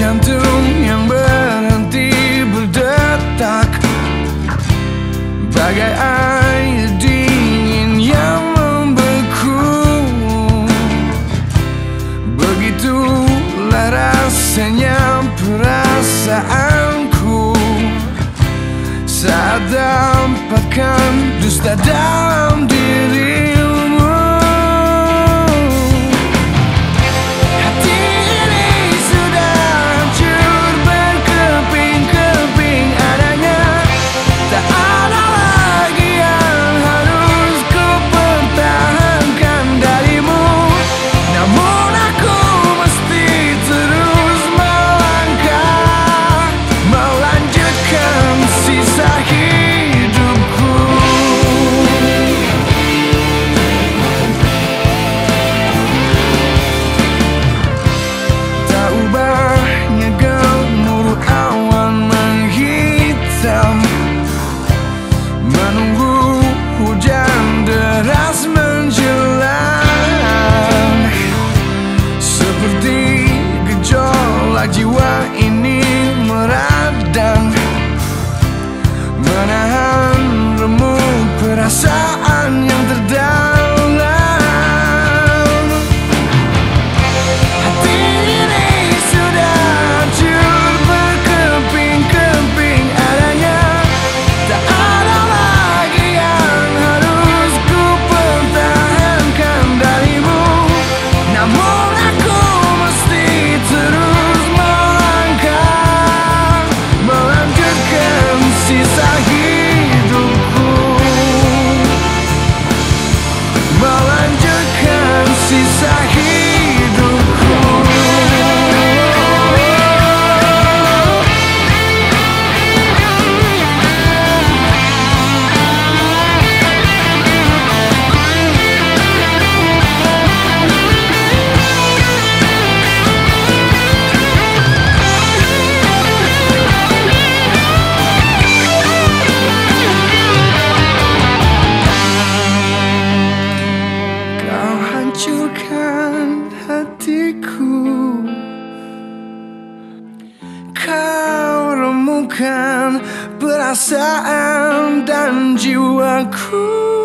jantung yang berhenti berdetak, bagai air dingin yang membeku. Begitulah rasanya perasaanku saat dapatkan dusta dalam dirimu. Menunggu hujan deras menjelang, seperti gejolak jiwa ini meradang, menahan remuk perasaan yang terdalam. Hati ini sudah hancur berkeping-keping adanya. Tak ada lagi yang harus ku pertahankan darimu, namun aku mesti terus melangkah, melanjutkan sisa hidupku, melanjutkan sisa hidupku. Kau hancurkan hatiku, kau remukkan perasaan dan jiwaku.